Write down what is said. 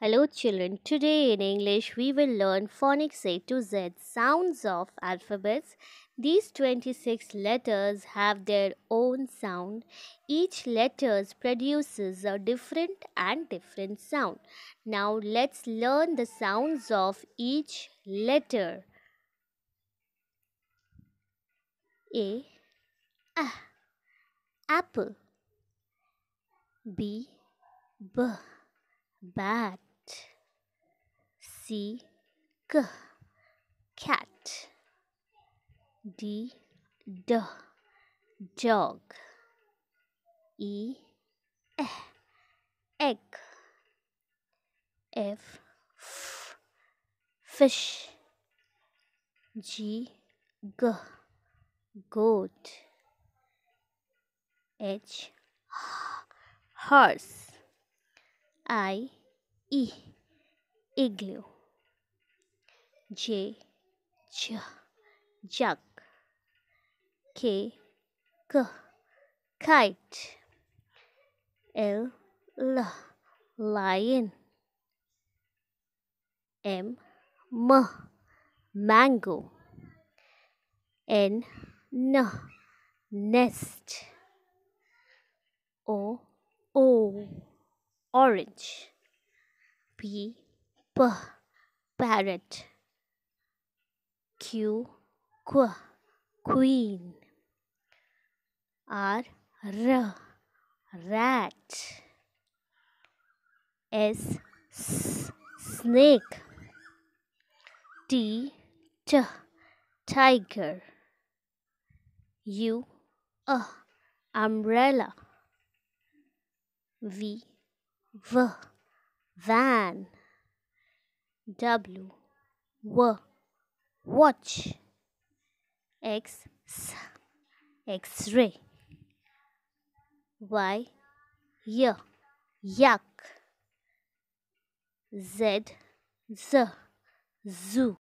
Hello children, today in English we will learn phonics A to Z sounds of alphabets. These 26 letters have their own sound. Each letter produces a different sound. Now let's learn the sounds of each letter. A, apple. B, bat. C, cat. D, dog. E, egg. F, fish. G, goat. H, horse. I, igloo. J, jug. K, kite. L, lion. M, mango. N, nest. O, orange. P, parrot. Q, queen. R, rat. S, snake. T, tiger. U, umbrella. V, van. W, watch. X, X-ray. Y, yak. Z, zoo.